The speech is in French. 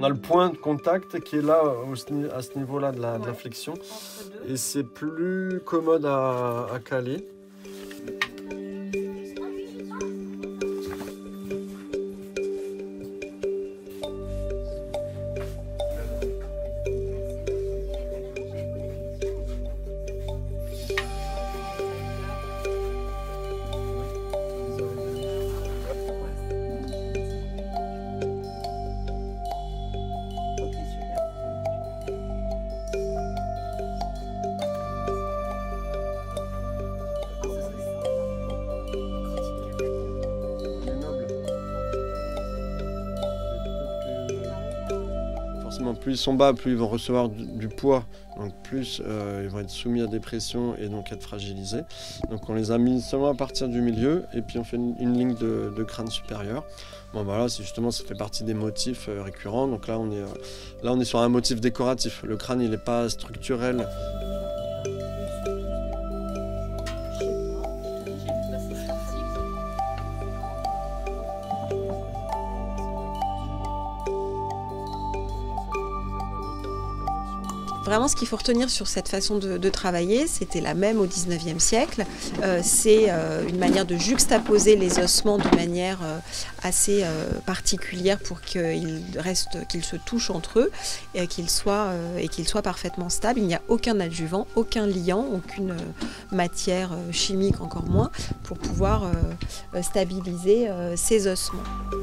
On a le point de contact qui est là, à ce niveau-là de la flexion. Et c'est plus commode à caler. Plus ils sont bas, plus ils vont recevoir du poids, donc plus ils vont être soumis à des pressions et donc être fragilisés. Donc on les a mis seulement à partir du milieu et puis on fait une ligne de crâne supérieur. Bon voilà, justement ça fait partie des motifs récurrents. Donc là on est sur un motif décoratif. Le crâne il n'est pas structurel. Vraiment, ce qu'il faut retenir sur cette façon de travailler, c'était la même au XIXe siècle. C'est une manière de juxtaposer les ossements de manière assez particulière pour qu'ils se touchent entre eux et qu'ils soient parfaitement stables. Il n'y a aucun adjuvant, aucun liant, aucune matière chimique encore moins pour pouvoir stabiliser ces ossements.